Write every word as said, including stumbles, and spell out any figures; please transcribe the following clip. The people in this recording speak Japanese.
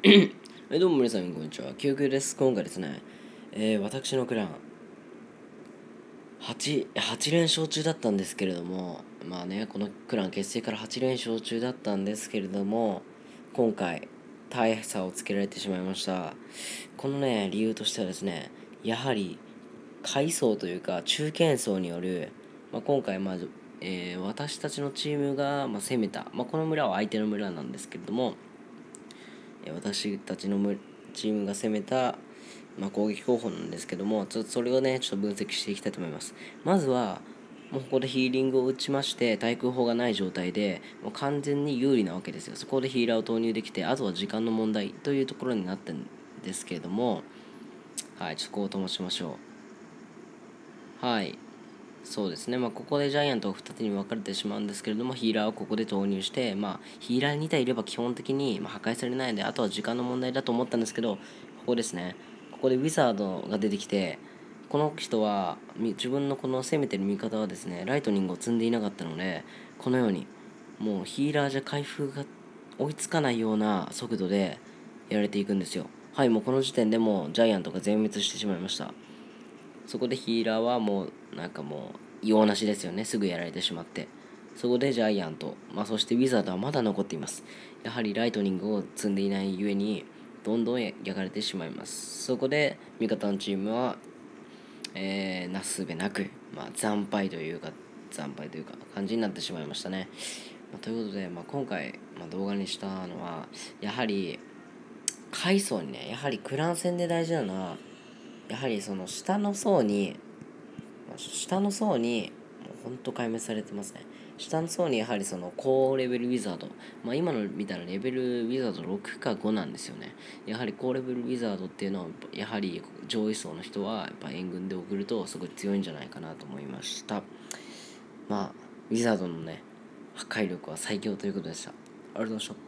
えどうも皆さんこんにちは、キューキューです。今回ですね、えー私のクランはち、はち連勝中だったんですけれども、まあね、このクラン結成からはち連勝中だったんですけれども、今回大差をつけられてしまいました。このね、理由としてはですね、やはり下位層というか中堅層による、まあ、今回まず、えー私たちのチームが、まあ、攻めた、まあ、この村は相手の村なんですけれども、えー私たちのむチームが攻めた、まあ、攻撃方法なんですけども、ちょっとそれをねちょっと分析していきたいと思います。まずはもうここでヒーリングを打ちまして、対空砲がない状態でもう完全に有利なわけですよ。そこでヒーラーを投入できて、あとは時間の問題というところになってるんですけれども、はい、ちょっとこうともしましょう。はい、そうですね、まあ、ここでジャイアントがふたつに分かれてしまうんですけれども、ヒーラーをここで投入して、まあ、ヒーラーに体いれば基本的にまあ破壊されないので、あとは時間の問題だと思ったんですけど、ここですね、ここでウィザードが出てきて、この人は自分のこの攻めてる味方はですね、ライトニングを積んでいなかったので、このようにもうヒーラーじゃ回復が追いつかないような速度でやられていくんですよ。はい、もうこの時点でもうジャイアントが全滅してしまいました。そこでヒーラーはもうなんかもう用なしですよね。すぐやられてしまって、そこでジャイアント、まあ、そしてウィザードはまだ残っています。やはりライトニングを積んでいないゆえにどんどん焼かれてしまいます。そこで味方のチームは、えー、なすすべなく、まあ、惨敗というか惨敗というか感じになってしまいましたね。まあ、ということで、まあ、今回、まあ、動画にしたのはやはり階層にね、やはりクラン戦で大事なのはやはりその下の層に下の層にもうほんと壊滅されてますね。下の層にやはりその高レベルウィザード、まあ、今の見たらレベルウィザードろくかごなんですよね。やはり高レベルウィザードっていうのはやはり上位層の人はやっぱ援軍で送るとすごい強いんじゃないかなと思いました。まあウィザードのね破壊力は最強ということでした。ありがとうございました。